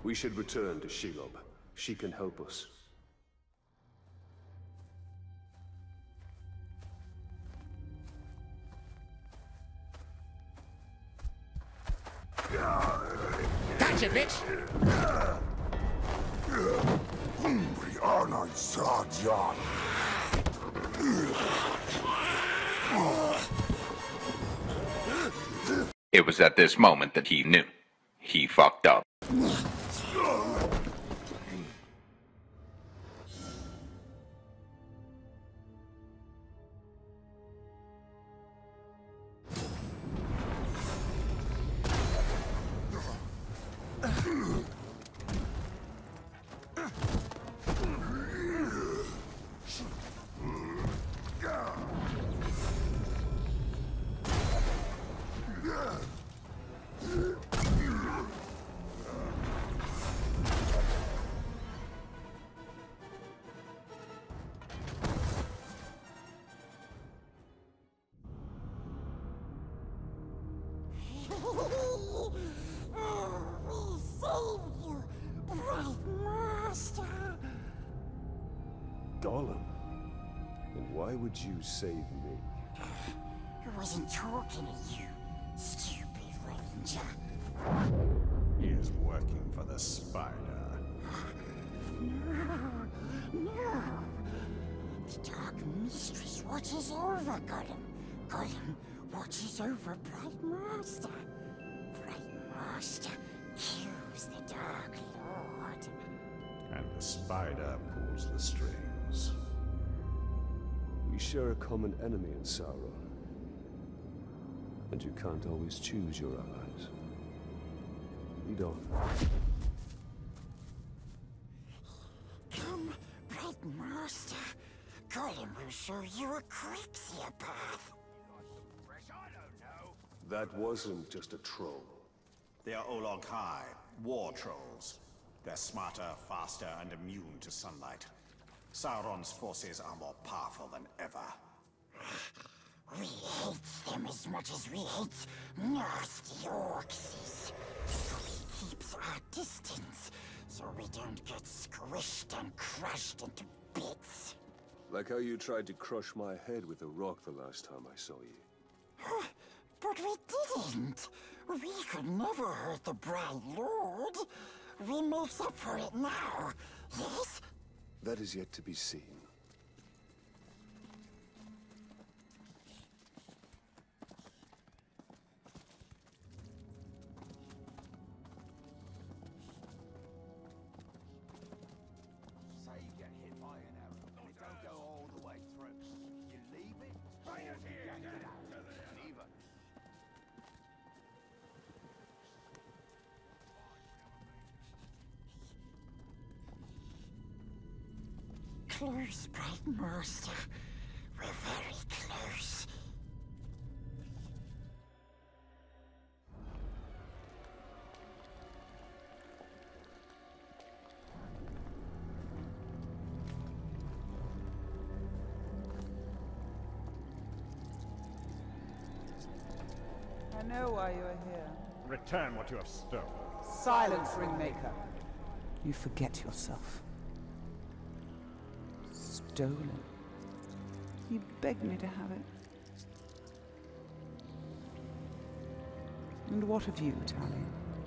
We should return to Shelob. She can help us. Gotcha, bitch! It was at this moment that he knew. He fucked up. Gollum? And why would you save me? I wasn't talking to you, stupid ranger. He is working for the spider. No. The Dark Mistress watches over Gollum. Gollum watches over Bright Master. Bright Master kills the Dark Lord. And the spider pulls the strings. We share a common enemy in Sauron. And you can't always choose your allies. Lead on. Come, Bright Master. Gollum will show you a Crixia path. That wasn't just a troll. They are Olog High, war trolls. They're smarter, faster, and immune to sunlight. Sauron's forces are more powerful than ever. We hate them as much as we hate nasty orcs. So he keeps our distance, so we don't get squished and crushed into bits. Like how you tried to crush my head with a rock the last time I saw you. But we didn't. We could never hurt the Bright Lord. We make up for it now, yes? That is yet to be seen. Say you get hit by an arrow, and it don't go all the way through. You leave it, or you yank it out. Neither. Close, Bright Master. We're very close. I know why you are here. Return what you have stolen. Silence, Ringmaker. You forget yourself. Stolen. You begged me to have it. And what of you, Talion?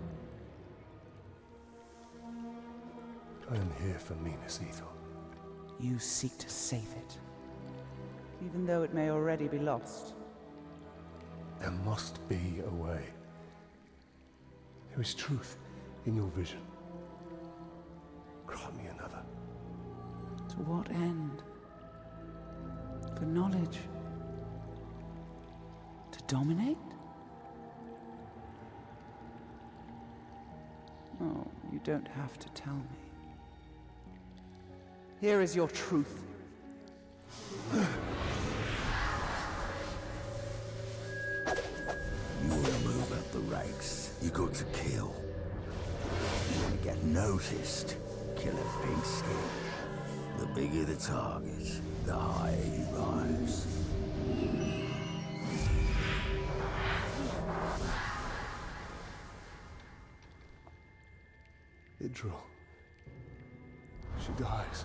I am here for Minas Ithil. You seek to save it. Even though it may already be lost. There must be a way. There is truth in your vision. Grant me another. To what end? For knowledge? To dominate? Oh, you don't have to tell me. Here is your truth. You want to move up the ranks, you got to kill. You want to get noticed, kill a big skin. The bigger the target, the higher you rise. Idril. She dies.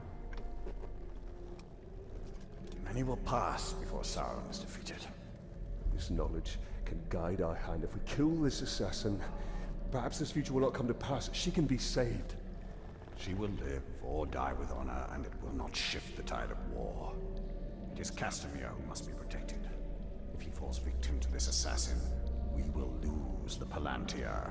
Many will pass before Sauron is defeated. This knowledge can guide our hand. If we kill this assassin, perhaps this future will not come to pass. She can be saved. She will live or die with honor, and it will not shift the tide of war. It is Castamir who must be protected. If he falls victim to this assassin, we will lose the Palantir.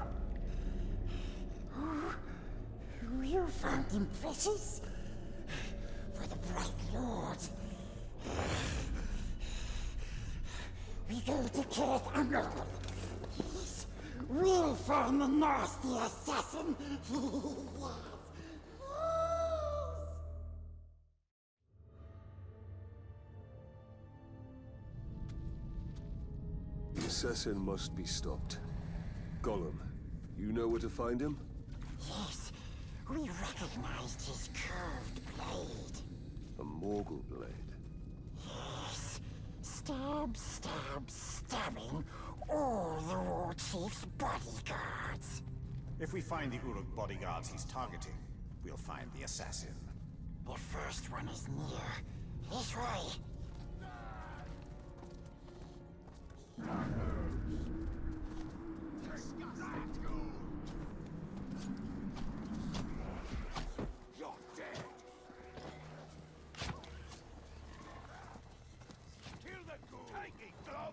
You found him precious? For the Bright Lord. We go to Kirith Ungol. Yes, we'll find the nasty assassin. The assassin must be stopped. Gollum, you know where to find him? Yes, we recognized his curved blade. A Morgul blade. Yes, stab, stab, stabbing all the War Chief's bodyguards. If we find the Uruk bodyguards he's targeting, we'll find the assassin. The first one is near. This way. You're dead. Kill the ghoul. Take it, glove.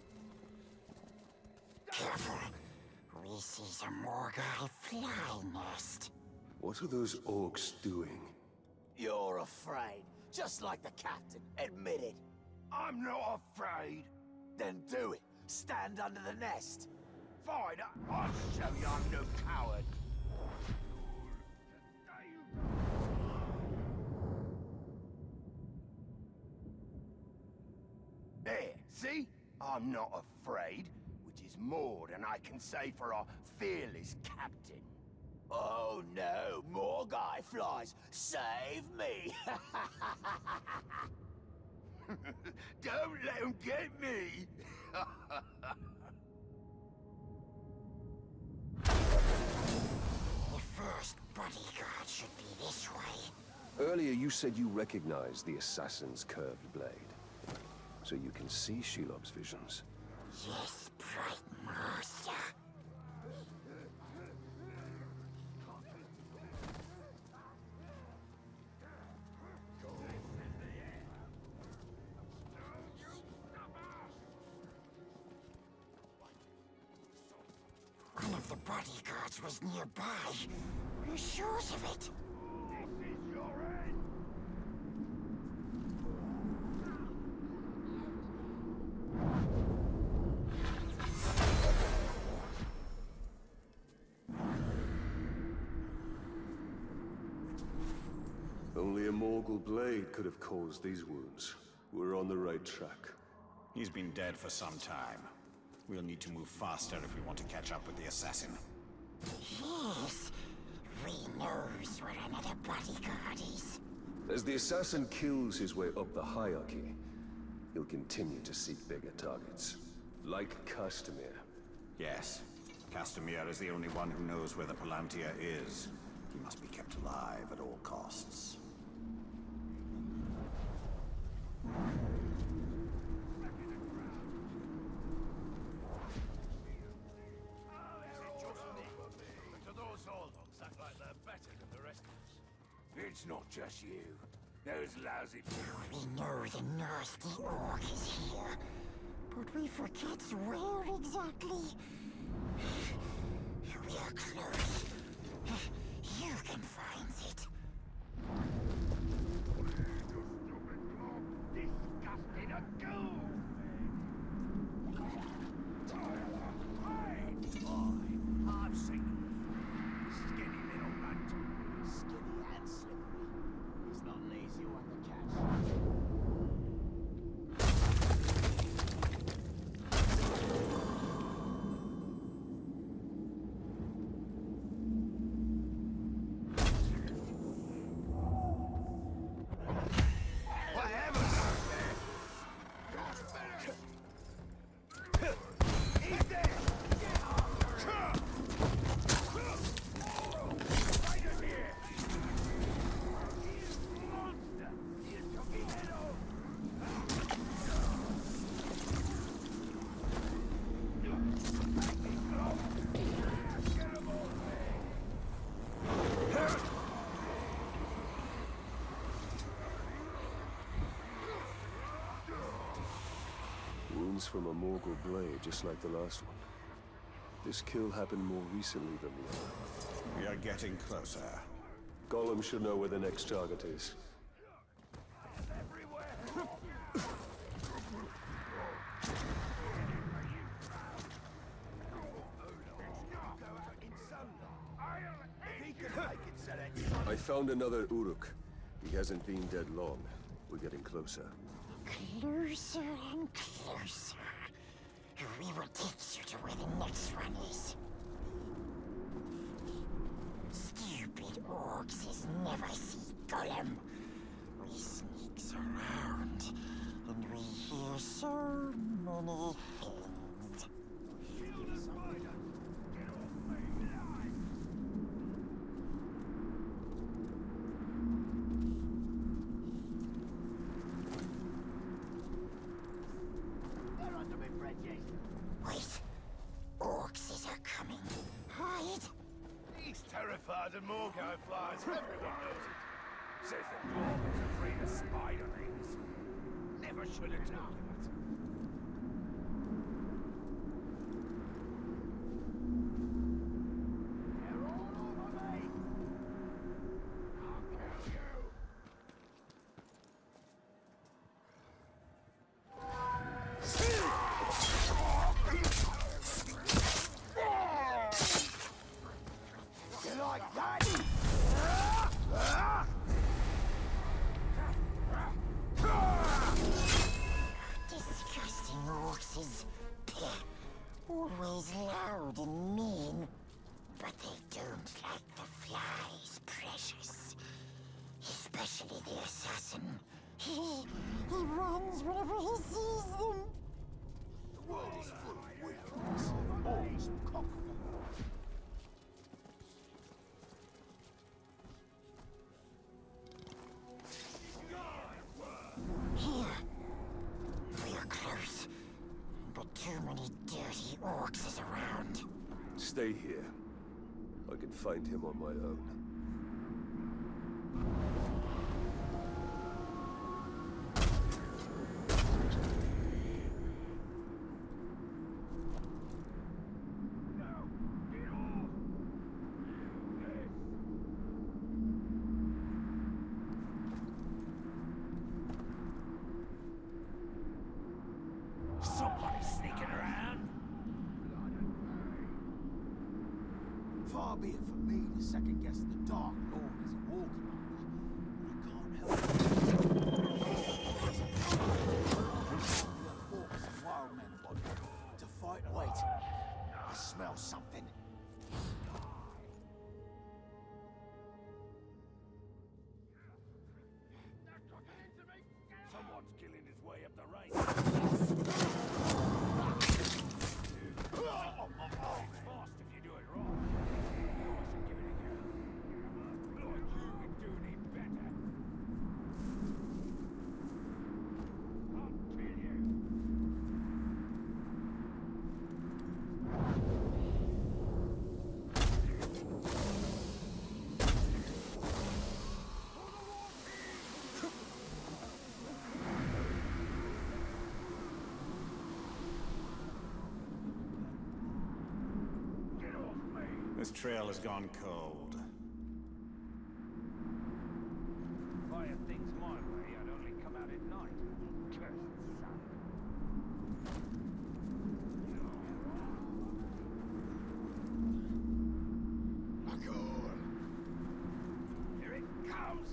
Careful. We see some Morgai fly nest. What are those orcs doing? You're afraid, just like the captain. Admit it. I'm not afraid. Then do it. Stand under the nest. Fine, I'll show you I'm no coward. There, see? I'm not afraid, which is more than I can say for our fearless captain. Oh no, more guy flies. Save me. Don't let him get me! The first bodyguard should be this way. Earlier you said you recognized the assassin's curved blade. So you can see Shelob's visions. Yes, Bright Master. One of the bodyguards was nearby. We're sure of it. This is your end! Only a Morgul blade could have caused these wounds. We're on the right track. He's been dead for some time. We'll need to move faster if we want to catch up with the assassin. Yes. We knows where another bodyguard is. As the assassin kills his way up the hierarchy, he'll continue to seek bigger targets. Like Castamir. Yes. Castamir is the only one who knows where the Palantir is. He must be kept alive at all costs. It's not just you. Those lousy... We know the nasty orc is here, but we forget where exactly. We are close. You can find it. Disgusting a ghoul! I've seen him. Skinny little runt. Skinny and slippery. He's not an easy one to catch. wounds from a Morgul blade, just like the last one. This kill happened more recently than the other. We are getting closer. Gollum should know where the next target is. I found another Uruk. He hasn't been dead long. We're getting closer. Closer and closer. We will take you to where the next one is. Stupid orcs never see Gollum. We sneaks around, and we hear so many things. Wait, orcs are coming. Hide. He's terrified of Morgul flies. Everyone knows it. Says the dwarf is afraid of spiderlings. Never should have told him it. They're all over me. I'll kill you. You like that? Disgusting orcs. Always loud and mean. But they don't like the flies, precious. Especially the assassin. He runs whenever he sees them. The world is full of wickedness. Orcs will conquer them. Here. We are close. But too many dirty orcs is around. Stay here. I can find him on my own. Somebody's sneaking around. Far be it from me to second guess the Dark Lord as a war commander, but I can't help it. Orcs and wild men want to fight. Wait, I smell something. Someone's killing his way up the range. It's fast if you do it wrong. I should give it a go. Like you would do any better. I'll kill you. This trail has gone cold. If I had things my way, I'd only come out at night. Cursed sun. Here it comes!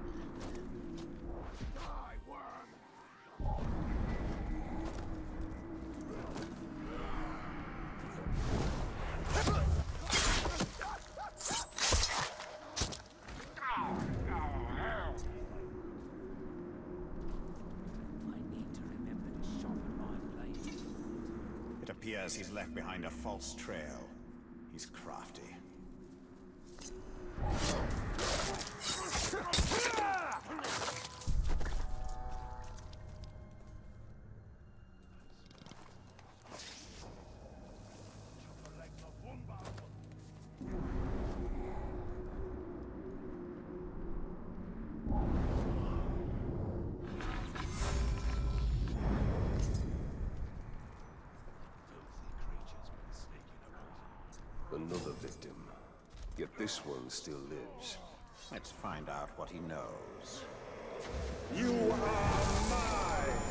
Die, worm! It appears he's left behind a false trail. He's crafty. another victim. Yet this one still lives. Let's find out what he knows. You are mine!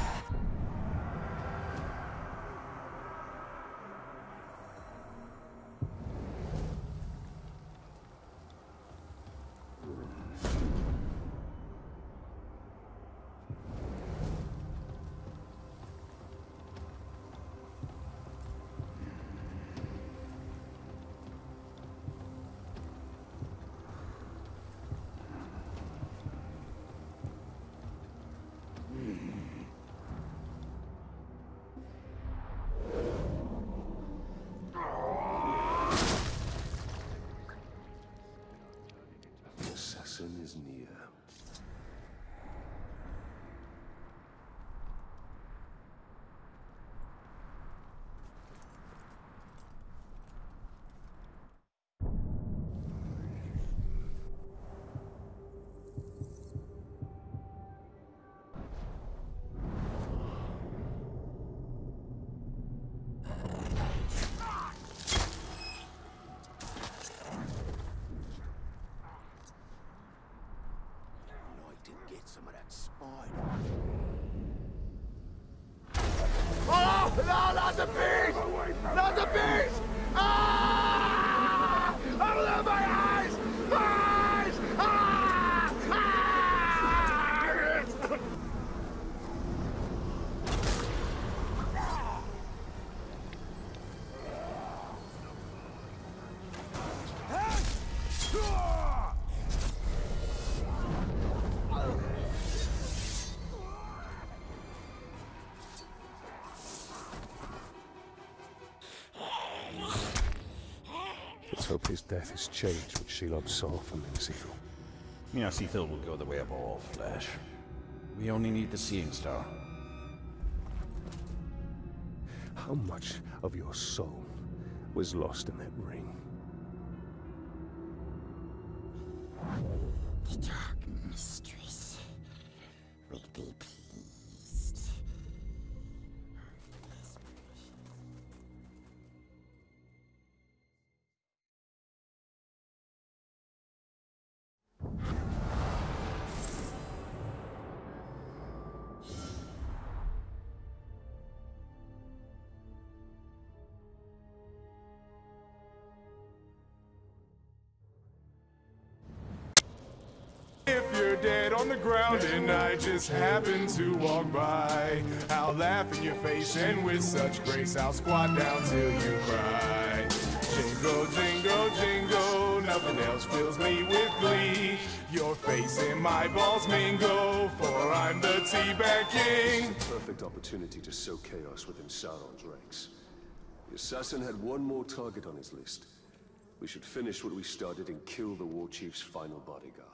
The assassin is near. Some of that spider. Oh! No, not the beast! Not the beast! Ah! Open my eyes! Eyes! Ah! Ah! Let's hope his death has changed what Shelob saw from Minasithal. Minasithal will go the way of all flesh. We only need the Seeing Star. How much of your soul was lost in that ring? The Dark Mistress will be pleased. If you're dead on the ground and I just happen to walk by, I'll laugh in your face and with such grace I'll squat down till you cry. Jingle, jingle, jingle, nothing else fills me with glee. Your face and my balls mingle, for I'm the Teabag King. Perfect opportunity to sow chaos within Sauron's ranks. The assassin had one more target on his list. We should finish what we started and kill the war chief's final bodyguard.